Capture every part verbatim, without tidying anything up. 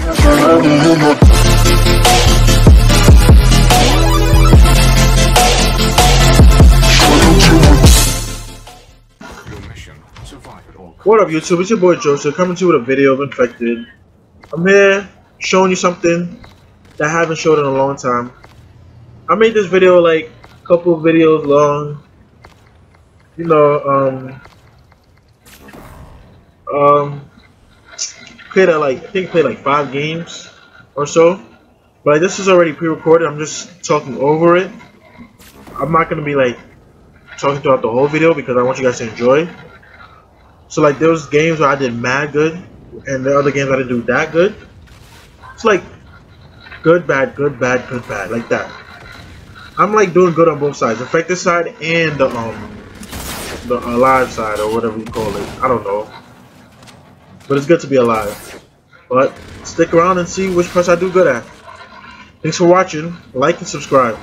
What up, YouTube? It's your boy Joseph coming to you with a video of Infected. I'm here showing you something that I haven't showed in a long time. I made this video like a couple of videos long. You know, um, um, played at like I think played like five games or so. But like, this is already pre-recorded. I'm just talking over it. I'm not gonna be like talking throughout the whole video because I want you guys to enjoy. So like there was games where I did mad good, and the other games I didn't do that good. It's like good, bad, good, bad, good, bad, like that. I'm like doing good on both sides, the affected side and the um the alive side or whatever you call it. I don't know, but it's good to be alive. But stick around and see which parts I do good at. Thanks for watching. Like and subscribe.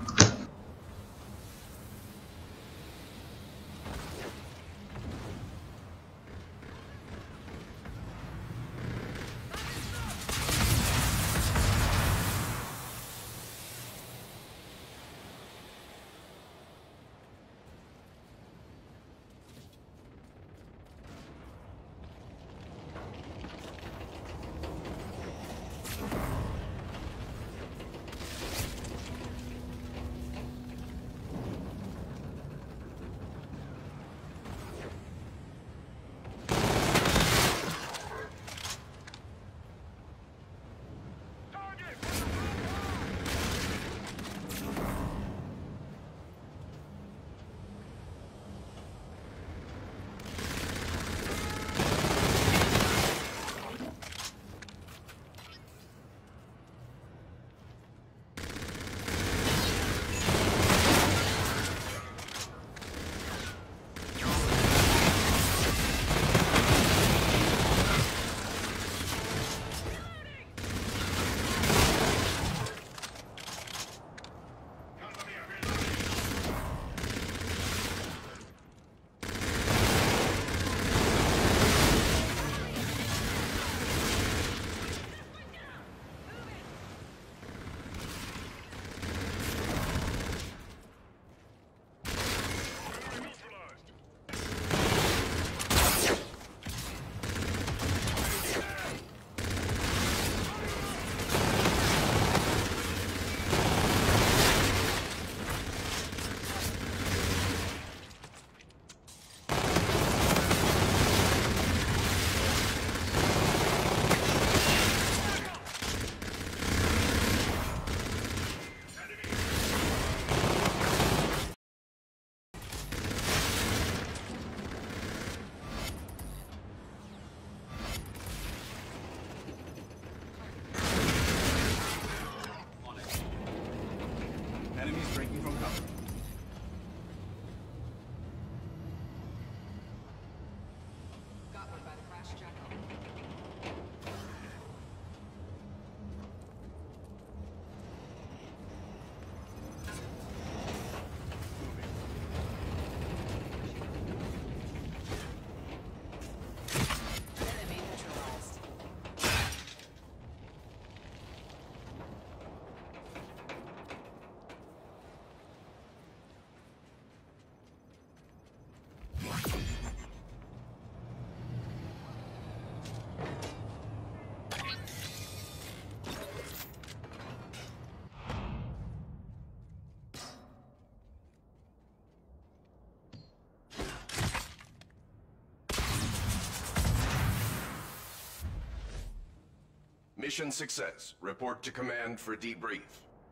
Mission success. Report to command for debrief.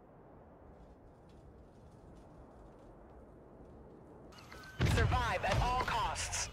Survive at all costs.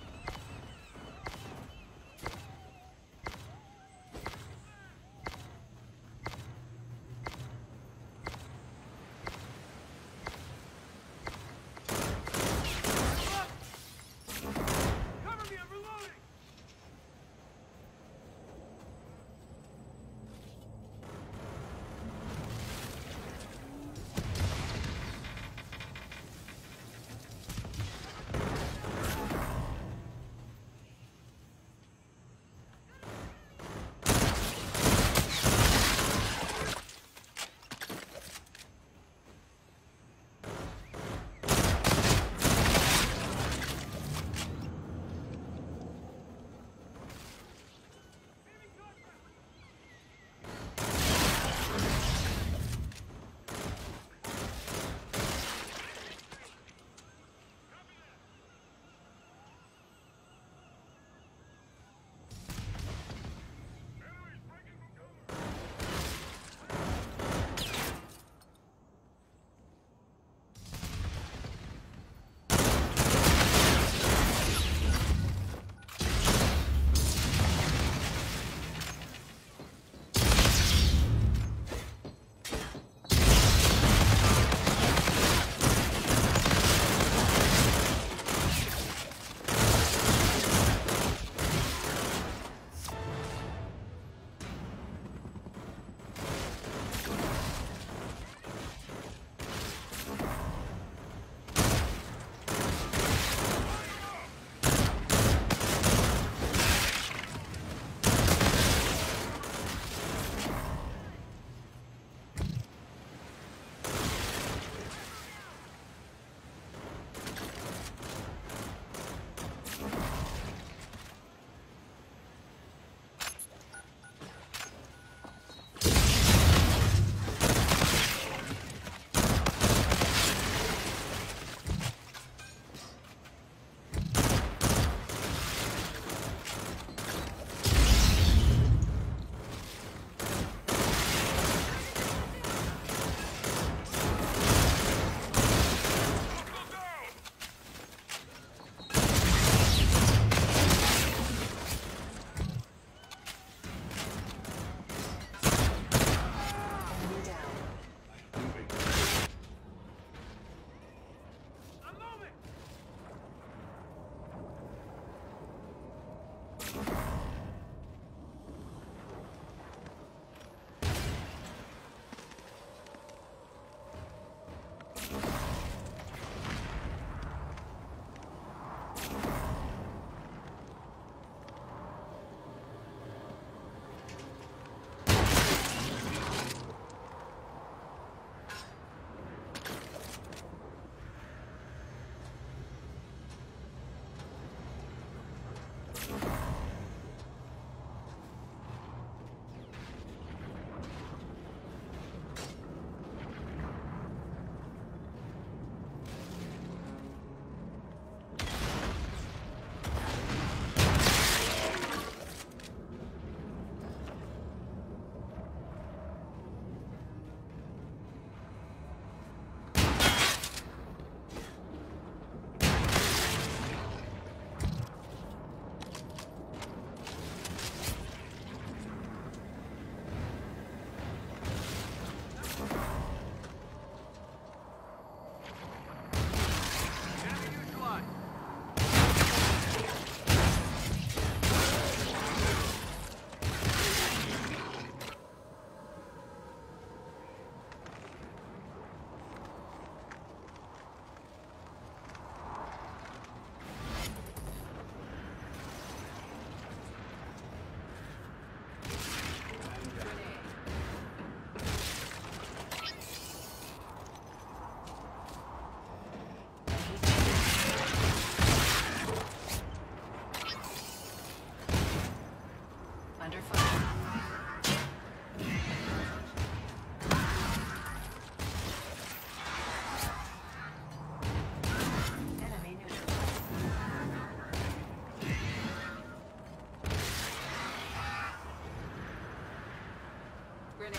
grenade.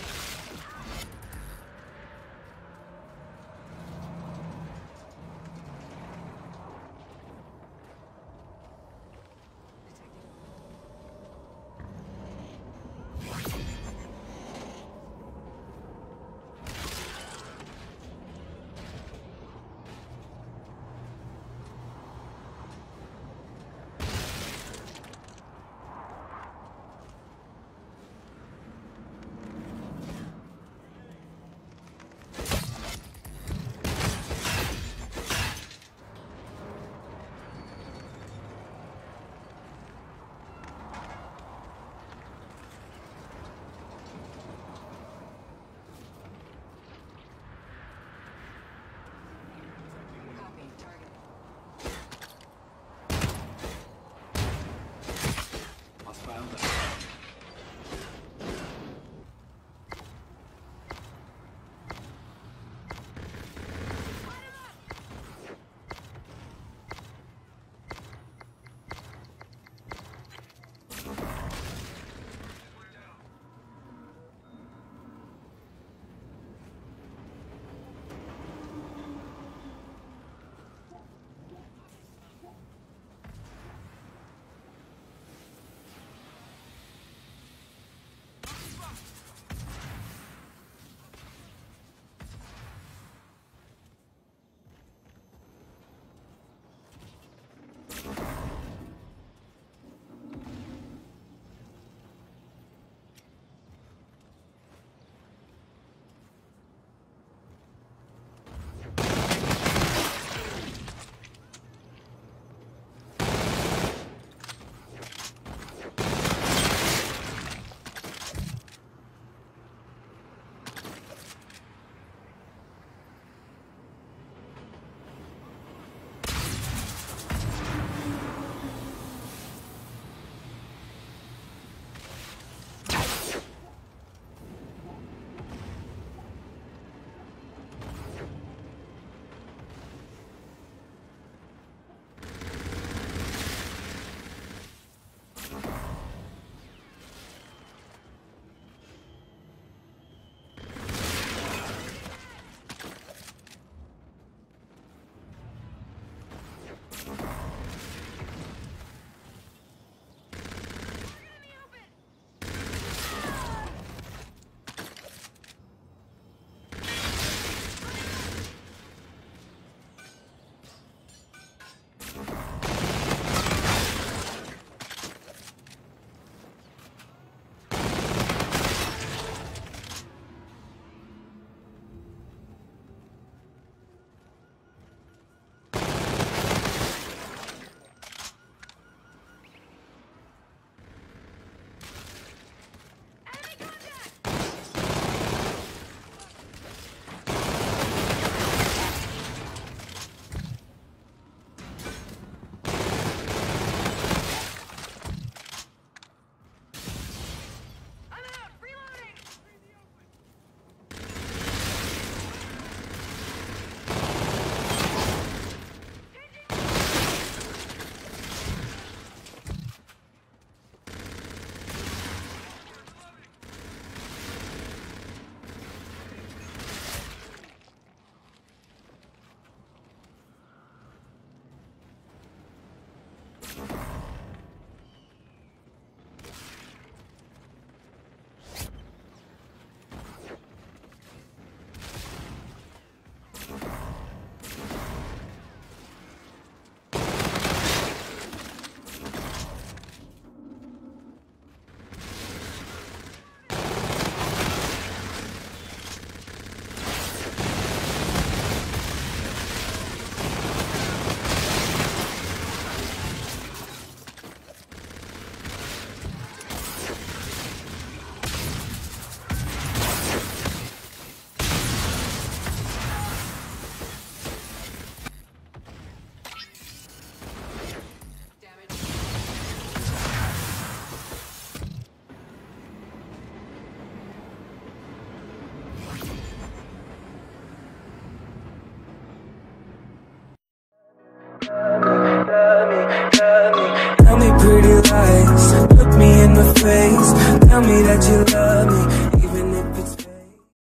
Uh...